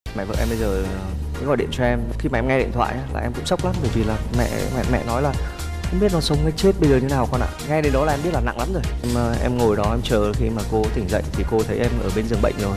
Mẹ vợ em bây giờ gọi điện cho em, khi mà em nghe điện thoại là em cũng sốc lắm, bởi vì là mẹ nói là không biết nó sống hay chết bây giờ như nào con ạ. Nghe đến đó là em biết là nặng lắm rồi. Em ngồi đó em chờ khi mà cô tỉnh dậy thì cô thấy em ở bên giường bệnh rồi.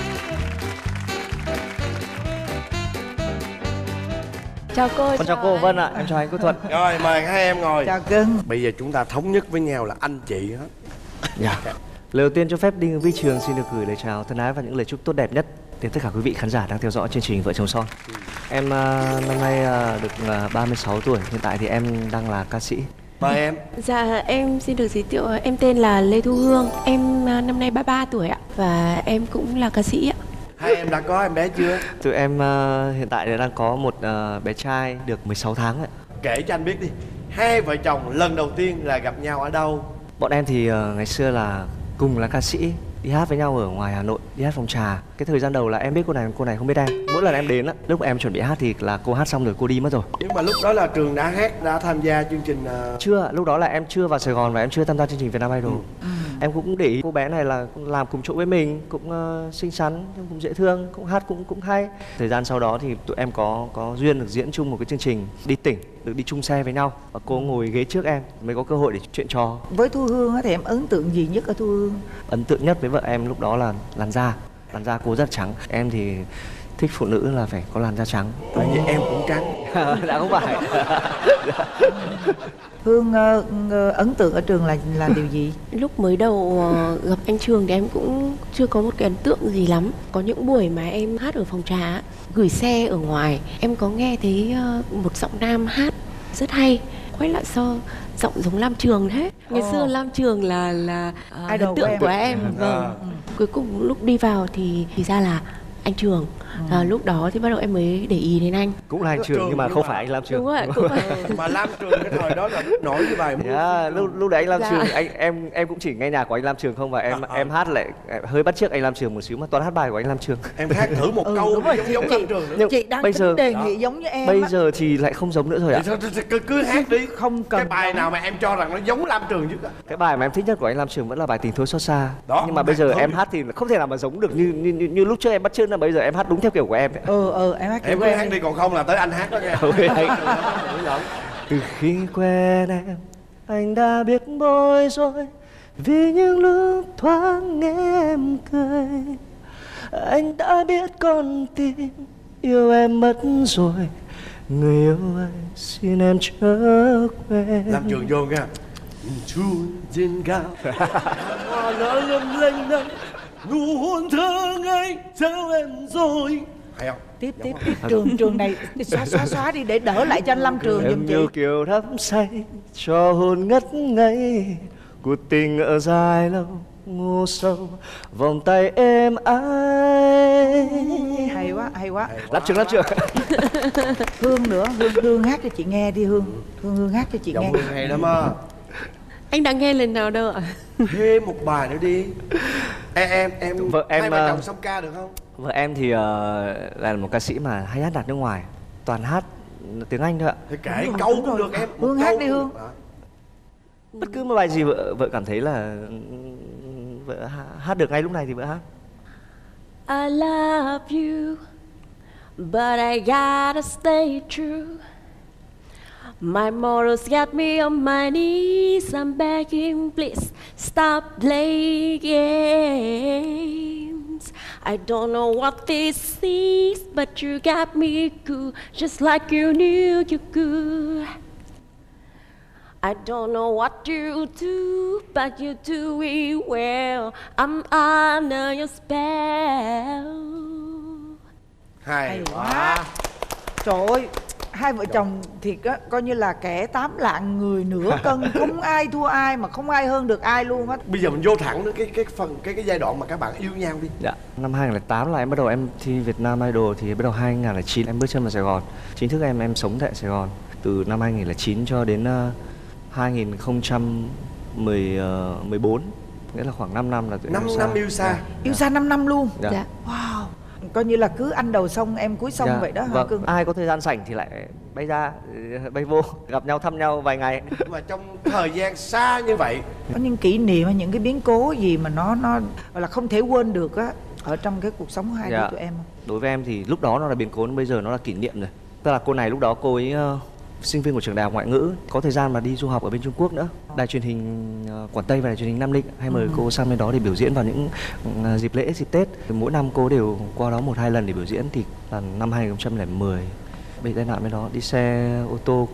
Chào cô. Con chào cô Vân ạ, em chào anh Quốc Thuận. Rồi mời hai em ngồi. Chào cưng. Bây giờ chúng ta thống nhất với nhau là anh chị hết. Dạ. Lời đầu tiên cho phép Đinh Vi Trường xin được gửi lời chào thân ái và những lời chúc tốt đẹp nhất đến tất cả quý vị khán giả đang theo dõi chương trình Vợ Chồng Son. Em năm nay được 36 tuổi, hiện tại thì em đang là ca sĩ. Mời em. Dạ, em xin được giới thiệu, em tên là Lê Thu Hương. Em năm nay 33 tuổi ạ. Và em cũng là ca sĩ ạ. Hai em đã có em bé chưa? Tụi em hiện tại đang có một bé trai được 16 tháng ạ. Kể cho anh biết đi, hai vợ chồng lần đầu tiên là gặp nhau ở đâu? Bọn em thì ngày xưa là cùng là ca sĩ, đi hát với nhau ở ngoài Hà Nội, đi hát phòng trà. Cái thời gian đầu là em biết cô này không biết em. Mỗi lần em đến á, lúc em chuẩn bị hát thì là cô hát xong rồi cô đi mất rồi. Nhưng mà lúc đó là Trường đã hát, đã tham gia chương trình Chưa, lúc đó là em chưa vào Sài Gòn và em chưa tham gia chương trình Việt Nam Idol. Em cũng để ý cô bé này là làm cùng chỗ với mình, cũng xinh xắn, cũng dễ thương, cũng hát cũng hay. Thời gian sau đó thì tụi em có duyên được diễn chung một cái chương trình đi tỉnh, được đi chung xe với nhau và cô ngồi ghế trước em mới có cơ hội để chuyện trò. Với Thu Hương thì em ấn tượng gì nhất ở Thu Hương? Ấn tượng nhất với vợ em lúc đó là làn da cô rất trắng. Em thì thích phụ nữ là phải có làn da trắng. Tại vì em cũng trắng. Đã không phải. Hương ấn tượng ở Trường là điều gì? Lúc mới đầu gặp anh Trường thì em cũng chưa có một cái ấn tượng gì lắm. Có những buổi mà em hát ở phòng trà, gửi xe ở ngoài, em có nghe thấy một giọng nam hát rất hay. Quay lại sao giọng giống Lam Trường thế. Ngày xưa Lam Trường là idol ấn tượng của em. Vâng. Cuối cùng lúc đi vào thì ra là anh Trường. Lúc đó thì bắt đầu em mới để ý đến anh. Cũng là anh Trường nhưng mà không phải anh Lam Trường. Đúng rồi, cũng phải. Mà Lam Trường cái thời đó là nổi cái bài lúc đấy anh Lam Dạ. Trường, em cũng chỉ nghe nhạc của anh Lam Trường không, và em hát lại hơi bắt chước anh Lam Trường một xíu, mà toàn hát bài của anh Lam Trường. Em hát thử một câu đúng rồi, giống Lam Trường nữa. Nhưng Chị đang bây giờ đề nghị giống như em bây á. giờ thì lại không giống nữa rồi ạ. Cứ hát đi. Không cần cái bài nào mà em cho rằng nó giống Lam Trường nhất á? Cái bài mà em thích nhất của anh Lam Trường vẫn là bài Tình Thôi Xót Xa. Đó, nhưng mà bây giờ thôi. em hát thì không thể nào mà giống được như lúc trước em bắt chước, là bây giờ em hát đúng theo kiểu của em ấy. Em hát Em kiểu cứ hát đi, còn không là tới anh hát đó nha. Từ khi quen em, anh đã biết bối rối vì những lúc thoáng nghe em cười. Anh đã biết con tim yêu em mất rồi, người yêu ơi xin em chớ quên. Lam Trường vô nha. Chu trên cao hoa nở lung linh đây, nụ hôn thơ ngây theo em rồi. Hay không? Tiếp Trường này xóa đi để đỡ lại cho anh Lâm Trường giùm Em chị. yêu kiều đắm say cho hồn ngất ngây, cuộc tình ở dài lâu ngô sâu vòng tay êm ái. Hay quá. Lắp trường. Hương nữa, Hương hát cho chị nghe đi Hương. Hương hát cho chị nghe. Giọng Hương hay lắm á. Anh đã nghe lần nào đâu ạ? Thêm một bài nữa đi. Em Vợ em hai vợ chồng song ca được không? Vợ em thì là một ca sĩ mà hay hát nhạc nước ngoài, toàn hát tiếng Anh thôi ạ. Thì kể câu cũng được em. Hương hát đi Hương. Bất cứ một bài gì vợ cảm thấy là vợ hát được ngay lúc này thì vợ hát. I love you, but I gotta stay true. My morals got me on my knees. I'm begging, please stop playing games. I don't know what this is, but you got me cool, just like you knew you could. I don't know what you do, but you do it well. I'm under your spell. Hay quá. Trời ơi, hai vợ chồng thiệt á, coi như là kẻ tám lạng người nửa cân, không ai thua ai mà không ai hơn được ai luôn á. Bây giờ mình vô thẳng đến cái giai đoạn mà các bạn yêu nhau đi. Dạ. Năm 2008 là em bắt đầu em thi Việt Nam Idol, thì bắt đầu 2009 em bước chân vào Sài Gòn. Chính thức em sống tại Sài Gòn từ năm 2009 cho đến 2014, nghĩa là khoảng 5 năm là 5 năm yêu xa. Yêu xa 5 năm luôn. Dạ. Wow. Coi như là cứ anh đầu sông em cuối sông vậy đó hả Vâng. Cưng? Ai có thời gian rảnh thì lại bay ra, bay vô, gặp nhau thăm nhau vài ngày. Nhưng mà trong thời gian xa như vậy, Có những kỷ niệm hay những cái biến cố gì mà nó gọi là không thể quên được á ở trong cái cuộc sống của hai đứa tụi em không? Đối với em thì lúc đó nó là biến cố, bây giờ nó là kỷ niệm rồi. Tức là cô này lúc đó cô ấy sinh viên của trường đại học ngoại ngữ, có thời gian mà đi du học ở bên Trung Quốc nữa. Đài truyền hình Quảng Tây và đài truyền hình Nam Định hay mời cô sang bên đó để biểu diễn vào những dịp lễ, dịp Tết. Mỗi năm cô đều qua đó 1-2 lần để biểu diễn. Thì là năm 2010 bị tai nạn bên đó, đi xe ô tô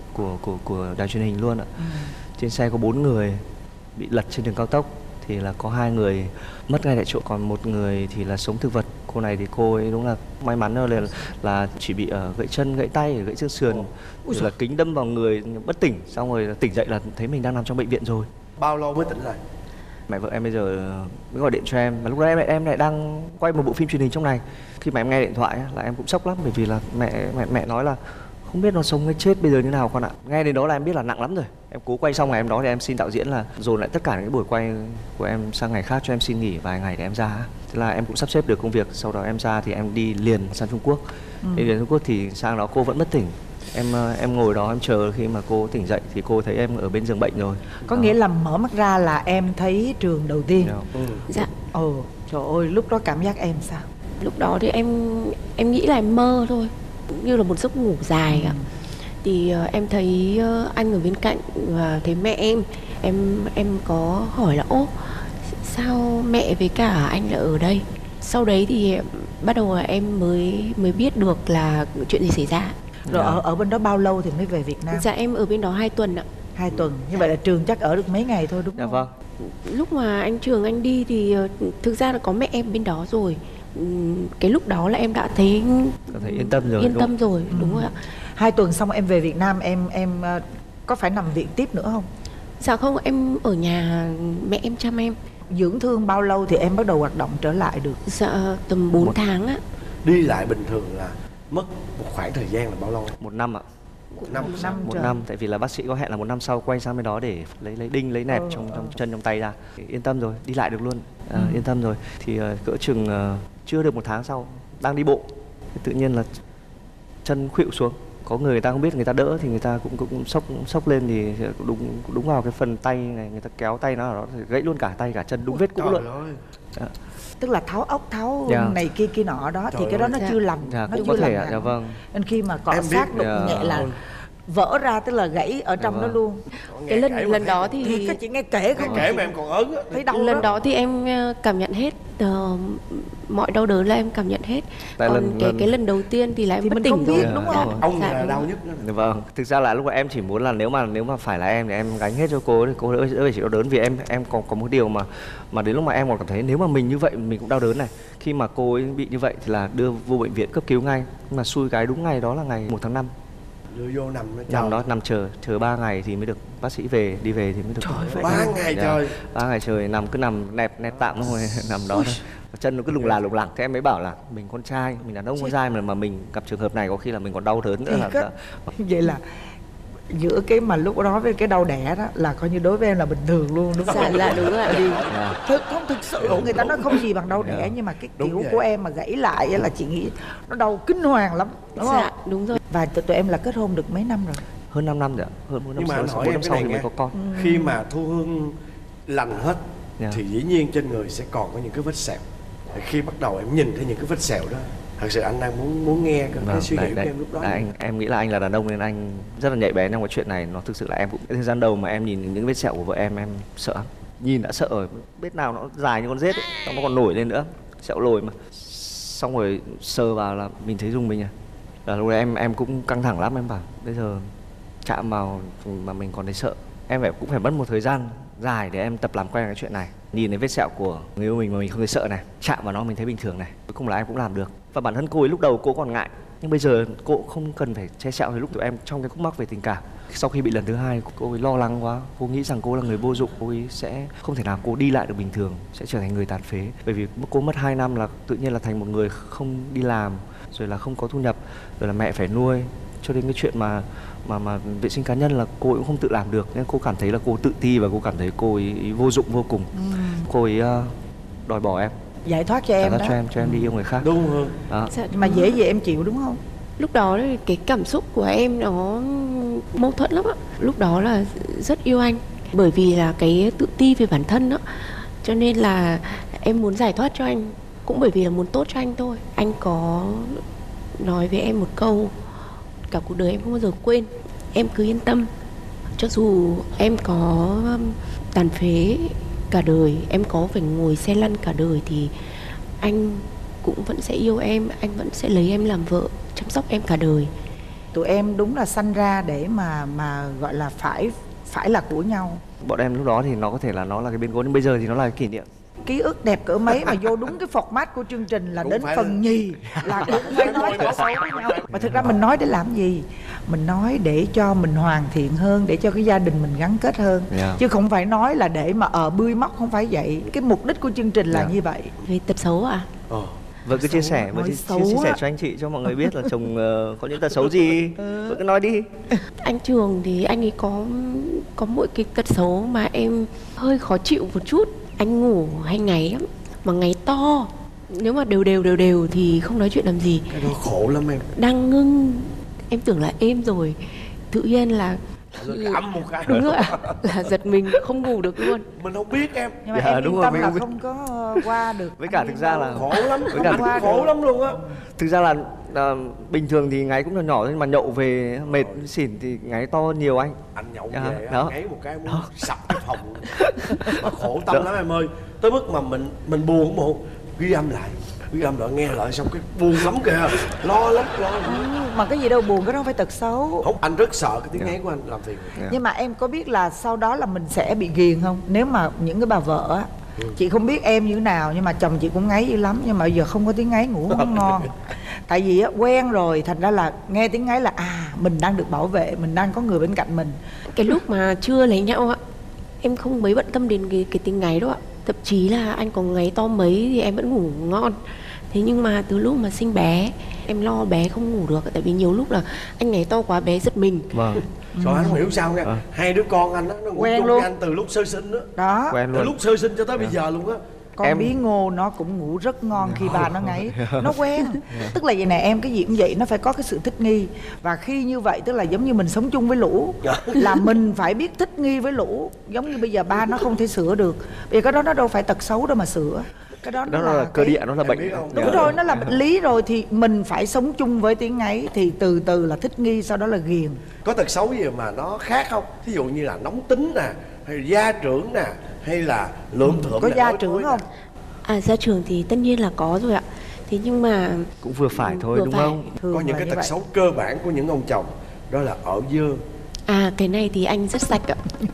của đài truyền hình luôn ạ. Trên xe có 4 người bị lật trên đường cao tốc, thì là có 2 người mất ngay tại chỗ, còn 1 người thì là sống thực vật. Cô này thì cô ấy đúng là may mắn là chỉ bị gãy chân, gãy tay, gãy xương sườn, rồi là kính đâm vào người, bất tỉnh. Xong rồi tỉnh dậy là thấy mình đang nằm trong bệnh viện rồi. Bao lâu mới tỉnh lại? Mẹ vợ em bây giờ mới gọi điện cho em, mà lúc đó em lại đang quay một bộ phim truyền hình trong này. Khi mà em nghe điện thoại là em cũng sốc lắm, bởi vì là mẹ nói là không biết nó sống hay chết bây giờ như nào con ạ. Nghe đến đó là em biết là nặng lắm rồi. Em cố quay xong ngày em đó thì em xin đạo diễn là dồn lại tất cả những cái buổi quay của em sang ngày khác, cho em xin nghỉ vài ngày để em ra. Thế là em cũng sắp xếp được công việc, sau đó em ra thì em đi liền sang Trung Quốc. Đi đến Trung Quốc thì sang đó cô vẫn bất tỉnh. Em ngồi đó em chờ, khi mà cô tỉnh dậy thì cô thấy em ở bên giường bệnh rồi. Có nghĩa là mở mắt ra là em thấy Trường đầu tiên. Dạ. Trời ơi, lúc đó cảm giác em sao? Lúc đó thì em nghĩ là em mơ thôi, như là một giấc ngủ dài ạ. Thì em thấy anh ở bên cạnh và thấy mẹ em có hỏi là ô sao mẹ với cả anh lại ở đây. Sau đấy thì bắt đầu là em mới biết được là chuyện gì xảy ra. Rồi ở bên đó bao lâu thì mới về Việt Nam? Dạ em ở bên đó 2 tuần ạ. 2 tuần, như vậy là Trường chắc ở được mấy ngày thôi đúng không? Dạ vâng. Lúc mà anh Trường anh đi thì thực ra là có mẹ em bên đó rồi. Cái lúc đó là em đã thấy yên tâm rồi. Đúng rồi ạ. 2 tuần xong em về Việt Nam, em có phải nằm viện tiếp nữa không? Dạ không, em ở nhà mẹ em chăm em. Dưỡng thương bao lâu thì em bắt đầu hoạt động trở lại được? Dạ tầm 4 tháng á. Đi lại bình thường là mất một khoảng thời gian là bao lâu? 1 năm ạ. 1 năm, tại vì là bác sĩ có hẹn là 1 năm sau quay sang bên đó để lấy đinh, lấy nẹp trong chân, trong tay ra. Yên tâm rồi, đi lại được luôn. Yên tâm rồi. Thì cỡ chừng chưa được 1 tháng sau, đang đi bộ, tự nhiên là chân khuỵu xuống. Có người ta không biết, người ta đỡ thì người ta cũng sốc lên, thì đúng vào cái phần tay này, người ta kéo tay nó ở đó thì gãy luôn cả tay cả chân, đúng vết cũ luôn. Tức là tháo ốc, tháo này kia nọ đó. Thì cái đó nó chưa lành. Nó chưa có thể lành. dạ vâng. Nên khi mà cọ sát đụng nhẹ là vỡ ra, tức là gãy ở trong đó luôn. Cái lần đó thì các chị nghe kể không? Kể mà em còn ớn á. Thấy đau lần đó thì em cảm nhận hết mọi đau đớn là em cảm nhận hết. Còn cái lần đầu tiên thì là em thì bất mình tỉnh không biết rồi. đúng không? Ông là đau nhất đó. Vâng, thực ra là lúc mà em chỉ muốn là nếu mà phải là em thì em gánh hết cho cô, thì cô đỡ phải chịu đau đớn. Vì em còn có một điều mà đến lúc mà em còn cảm thấy nếu mà mình như vậy mình cũng đau đớn này. Khi mà cô ấy bị như vậy thì là đưa vô bệnh viện cấp cứu ngay. Nhưng mà xui cái đúng ngày đó là ngày 1 tháng 5. Đưa vô nằm chờ 3 ngày thì mới được bác sĩ đi về thì mới được. Trời, 3 ngày trời. 3 ngày trời cứ nằm nẹp tạm thôi, nằm đó thôi. Chân nó cứ lủng lẳng. Thế em mới bảo là mình con trai, mình đàn ông con trai mà mình gặp trường hợp này có khi là mình còn đau đớn nữa là. Vậy là giữa cái mà lúc đó với cái đau đẻ đó là coi như đối với em là bình thường luôn đúng không? Dạ đúng rồi. Không thực sự người ta nói không gì bằng đau đẻ, nhưng mà cái kiểu của em mà gãy lại là chị nghĩ nó đau kinh hoàng lắm đúng không? Dạ đúng rồi. Và tụi em là kết hôn được mấy năm rồi? Hơn 5 năm rồi ạ. Hơn 4 năm. Nhưng mà sau, 4 năm sau thì mới có con. Khi mà Thu Hương lành hết thì dĩ nhiên trên người sẽ còn có những cái vết sẹo. Khi bắt đầu em nhìn thấy những cái vết sẹo đó, thật sự anh đang muốn nghe cái suy nghĩ của em lúc đó. Em nghĩ là anh là đàn ông nên anh rất là nhạy bén trong cái chuyện này. Nó thực sự là em cũng thời gian đầu mà em nhìn những vết sẹo của vợ em sợ lắm. Nhìn đã sợ rồi, vết nào nó dài như con rết ấy, nó còn nổi lên nữa, sẹo lồi mà. Xong rồi sờ vào là mình thấy rùng mình à. Là lúc đấy em cũng căng thẳng lắm, em bảo bây giờ chạm vào mà mình còn thấy sợ. Em cũng phải mất một thời gian dài để em tập làm quen cái chuyện này. Nhìn thấy vết sẹo của người yêu mình mà mình không thấy sợ này, chạm vào nó mình thấy bình thường này. Cuối cùng là em cũng làm được. Và bản thân cô ấy lúc đầu cô còn ngại, nhưng bây giờ cô không cần phải che sẹo. Thì lúc tụi em trong cái khúc mắc về tình cảm, sau khi bị lần thứ 2 cô ấy lo lắng quá. Cô nghĩ rằng cô là người vô dụng, cô ấy sẽ không thể nào cô đi lại được bình thường, sẽ trở thành người tàn phế. Bởi vì cô mất 2 năm là tự nhiên là thành một người không đi làm, rồi là không có thu nhập, rồi là mẹ phải nuôi. Cho đến cái chuyện mà vệ sinh cá nhân là cô ấy cũng không tự làm được, nên cô cảm thấy là cô tự ti và cô cảm thấy cô ấy vô dụng vô cùng. Cô ấy đòi bỏ em, giải thoát cho em đó, cho em đi yêu người khác. Đúng không? Dạ, mà dễ gì em chịu đúng không? Lúc đó cái cảm xúc của em nó mâu thuẫn lắm ạ. Lúc đó là rất yêu anh, bởi vì là cái tự ti về bản thân đó, cho nên là em muốn giải thoát cho anh. cũng bởi vì là muốn tốt cho anh thôi. Anh có nói với em một câu cả cuộc đời em không bao giờ quên: em cứ yên tâm, cho dù em có tàn phế cả đời, em có phải ngồi xe lăn cả đời thì anh cũng vẫn sẽ yêu em, anh vẫn sẽ lấy em làm vợ, chăm sóc em cả đời. Tụi em đúng là sanh ra để mà gọi là phải là của nhau. Bọn em lúc đó thì nó có thể là nó là cái biến cố, nhưng bây giờ thì nó là cái kỷ niệm. Ký ức đẹp cỡ mấy mà vô đúng cái format của chương trình là Cũng đến phải phần nhì là cũng phải nói tật xấu với nhau. Mà thực ra mình nói để làm gì? Mình nói để cho mình hoàn thiện hơn, để cho cái gia đình mình gắn kết hơn, chứ không phải nói là để mà bươi móc, không phải vậy. Cái mục đích của chương trình là như vậy. Về tật xấu à? Vợ cứ chia sẻ, vợ chia sẻ cho anh chị, cho mọi người biết là chồng có những tật xấu gì. Vợ cứ nói đi. Anh Trường thì anh ấy có mỗi cái tật xấu mà em hơi khó chịu một chút. Anh ngủ hay ngáy lắm, mà ngáy to. Nếu mà đều thì không nói chuyện làm gì. Cái đó khổ lắm em. Đang ngưng, em tưởng là êm rồi, tự nhiên là ấm một cái. đúng rồi ạ, là giật mình không ngủ được luôn. Mình không biết em. Nhưng mà em yên tâm là không có qua được. Với cả thực ra là khổ lắm, với cả khổ lắm luôn á. Thực ra là bình thường thì ngáy cũng nhỏ nhỏ thôi, nhưng mà nhậu về mệt xỉn thì ngáy to nhiều anh. Anh nhậu về ngáy một cái muốn sập cái phòng. Mà khổ tâm lắm em ơi. Tới mức mà mình buồn một ghi âm lại nghe lại xong cái buồn lắm kìa, lo lắm. Mà cái gì đâu buồn, cái đó không phải tật xấu. Không, anh rất sợ cái tiếng ngáy của anh làm phiền. Nhưng mà em có biết là sau đó là mình sẽ bị ghiền không? Nếu mà những cái bà vợ á, chị không biết em như thế nào nhưng mà chồng chị cũng ngáy dữ lắm, nhưng mà giờ không có tiếng ngáy ngủ không ngon. Tại vì á, quen rồi, thành ra là nghe tiếng ngáy là mình đang được bảo vệ, mình đang có người bên cạnh mình. Cái lúc mà chưa lấy nhau á, em không mấy bận tâm đến cái tiếng ngáy đâu ạ. Thậm chí là anh có ngáy to mấy thì em vẫn ngủ ngon. Thế nhưng mà từ lúc mà sinh bé, em lo bé không ngủ được. Tại vì nhiều lúc là anh ngáy to quá bé giật mình. Vâng. Rồi anh không hiểu sao nha. Hai đứa con anh á, nó ngủ chung với anh từ lúc sơ sinh đó. Từ lúc sơ sinh cho tới bây giờ luôn á. Con Bí Ngô nó cũng ngủ rất ngon khi bà nó ngáy. Nó quen. Tức là vậy nè em, cái gì cũng vậy, nó phải có cái sự thích nghi. Và khi như vậy tức là giống như mình sống chung với lũ, là mình phải biết thích nghi với lũ. Giống như bây giờ ba nó không thể sửa được, vì cái đó nó đâu phải tật xấu đâu mà sửa. Cái đó nó là cơ địa, nó là bệnh. Đúng rồi, nó là bệnh lý rồi. Thì mình phải sống chung với tiếng ngáy. Thì từ từ là thích nghi, sau đó là ghiền. Có tật xấu gì mà nó khác không? Thí dụ như là nóng tính nè, hay gia trưởng nè, hay là lượm thượm. Có gia trưởng không? Gia trưởng thì tất nhiên là có rồi ạ. Thế nhưng mà cũng vừa phải thôi, đúng không? Có những cái tật xấu cơ bản của những ông chồng, đó là ở dơ. Cái này thì anh rất sạch ạ.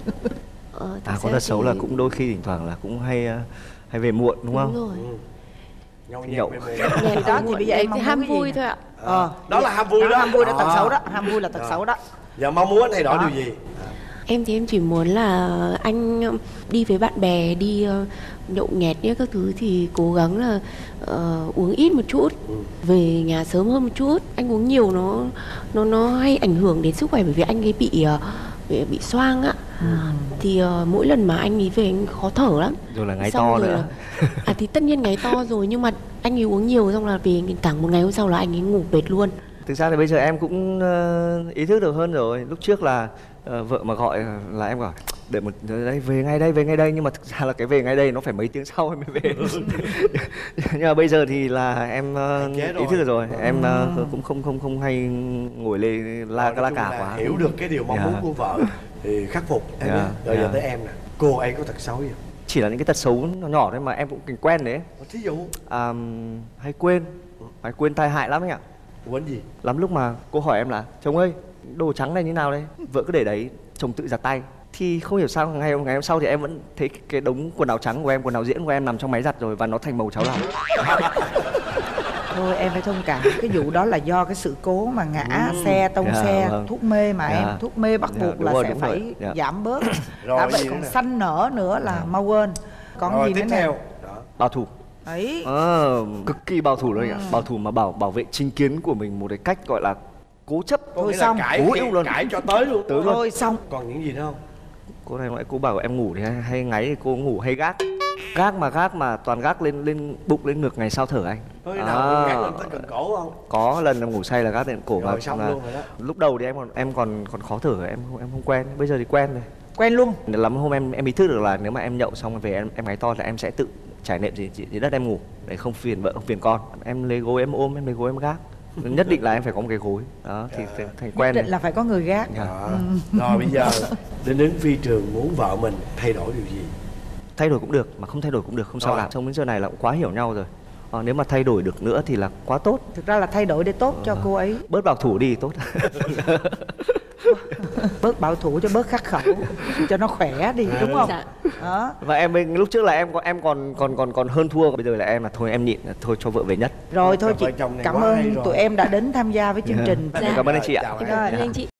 Có tật xấu là cũng đôi khi thỉnh thoảng là cũng hay về muộn, đúng không? Đúng rồi. Nhậu. Đó thì bây giờ em ham vui thôi ạ. Đó là ham vui đó. Ham vui là tật xấu đó. Ham vui là tật xấu đó. Giờ mong muốn anh thay đổi điều gì? Em thì em chỉ muốn là anh đi với bạn bè, đi nhậu nhẹt như các thứ thì cố gắng là uống ít một chút, về nhà sớm hơn một chút. Anh uống nhiều nó hay ảnh hưởng đến sức khỏe, bởi vì anh ấy bị xoang ạ. Thì mỗi lần mà anh ấy về anh khó thở lắm. Rồi là ngáy to nữa. Thì tất nhiên ngáy to rồi, nhưng mà anh ấy uống nhiều xong là về thẳng một ngày hôm sau là anh ấy ngủ bệt luôn. Thực ra thì bây giờ em cũng ý thức được hơn rồi. Lúc trước là vợ mà gọi là em gọi đợi một đây, về ngay đây, nhưng mà thực ra là cái về ngay đây nó phải mấy tiếng sau em mới về. Nhưng mà bây giờ thì là em ý thức được rồi. Em cũng không hay ngồi lê la cả quá. Hiểu được cái điều mong muốn của vợ thì khắc phục em nhé. Rồi giờ tới em nè, cô ấy có tật xấu gì? Chỉ là những cái tật xấu nhỏ thôi mà em cũng quen đấy. Thí dụ hay quên tai hại lắm anh ạ. Quên gì? Lắm lúc mà cô hỏi em là chồng ơi, đồ trắng này như nào đây, vợ cứ để đấy, chồng tự giặt tay. Thì không hiểu sao ngày hôm sau thì em vẫn thấy cái đống quần áo trắng của em, quần áo diễn của em nằm trong máy giặt rồi, và nó thành màu cháo lòng. Thôi em phải thông cảm, cái vụ đó là do cái sự cố mà ngã xe, tông xe, thuốc mê mà em, thuốc mê bắt buộc là sẽ phải giảm bớt. Đã vậy còn xanh nở nữa là mau quên. Còn gì nữa nè? Bảo thủ. Đấy. Cực kỳ bảo thủ rồi ạ. Bảo thủ mà bảo vệ chính kiến của mình một cái cách gọi là cố chấp. Thôi xong, cãi cho tới luôn. Thôi xong. Còn những gì nữa không? Cô này cô bảo em ngủ thì hay ngáy, thì cô ngủ hay gác mà toàn gác lên bụng lên ngực ngày sau thở anh. Thôi nào gác lên tới cần cổ không? Có lần em ngủ say là gác lên cổ. Rồi xong luôn rồi đó. Lúc đầu thì em còn khó thở, em không quen, bây giờ thì quen rồi. Quen luôn. Lắm hôm em ý thức được là nếu mà em nhậu xong về em ngáy to là em sẽ tự trải nệm dưới đất em ngủ để không phiền vợ không phiền con. Em lấy gối em ôm, em lấy gối em gác. Nhất định là em phải có một cái gối đó thì thành quen. Nhất định là phải có người gác. Rồi bây giờ đến Phi Trường muốn vợ mình thay đổi điều gì? Thay đổi cũng được mà không thay đổi cũng được, không sao cả. Trong đến giờ này là cũng quá hiểu nhau rồi. Nếu mà thay đổi được nữa thì là quá tốt. Thực ra là thay đổi để tốt cho cô ấy. Bớt bảo thủ đi tốt. Bớt bảo thủ cho bớt khắc khẩu, cho nó khỏe đi, đúng không? Dạ. Đó. Và em lúc trước là em còn hơn thua, bây giờ là em là thôi em nhịn, thôi cho vợ về nhất. Rồi thôi chị vợ chồng này cảm quá hay ơn rồi. tụi em đã đến tham gia với chương trình. Cảm ơn anh chị ạ. Cảm ơn anh chị.